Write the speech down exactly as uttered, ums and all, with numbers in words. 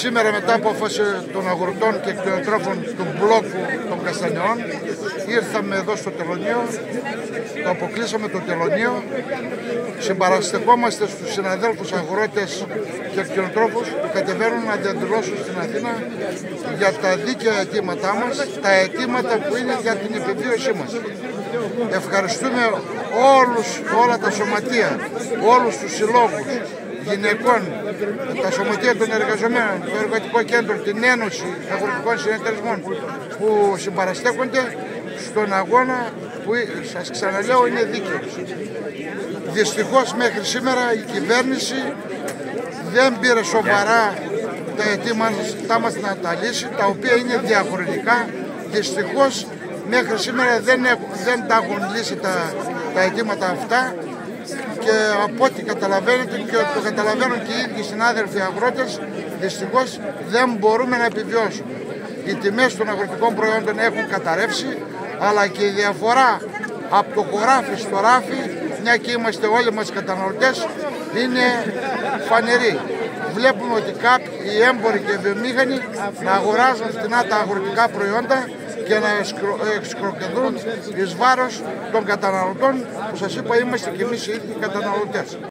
Σήμερα, μετά από απόφαση των αγροτών και κτηνοτρόφων του μπλόκου των Καστανιών, ήρθαμε εδώ στο τελωνείο, το αποκλείσαμε το τελωνείο, συμπαραστεκόμαστε στους συναδέλφους αγρότες και κτηνοτρόφους που κατεβαίνουν να διαδηλώσουν στην Αθήνα για τα δίκαια αιτήματά μας, τα αιτήματα που είναι για την επιβίωσή μας. Ευχαριστούμε όλους, όλα τα σωματεία, όλους τους συλλόγους γυναικών, τα σωματεία των εργαζομένων, το Εργατικό Κέντρο, την Ένωση Αγροτικών Συνεταιρισμών που συμπαραστέκονται στον αγώνα που, σας ξαναλέω, είναι δίκαιος. Δυστυχώς μέχρι σήμερα η κυβέρνηση δεν πήρε σοβαρά τα αιτήματά μας να τα λύσει, τα οποία είναι διαχρονικά. Δυστυχώς μέχρι σήμερα δεν, έχουν, δεν τα έχουν λύσει τα, τα αιτήματα αυτά, και από ό,τι καταλαβαίνετε και το καταλαβαίνουν και οι ίδιοι συνάδελφοι αγρότες, δυστυχώς δεν μπορούμε να επιβιώσουμε. Οι τιμές των αγροτικών προϊόντων έχουν καταρρεύσει, αλλά και η διαφορά από το χωράφι στο ράφι, μια και είμαστε όλοι μας καταναλωτές, είναι φανερή. Βλέπουμε ότι κάποιοι οι έμποροι και οι βιομήχανοι να αγοράζουν φτηνά τα αγροτικά προϊόντα και να εξκροκεδούν εις βάρος των καταναλωτών, που σας είπα είμαστε και εμείς οι ίδιοι καταναλωτές.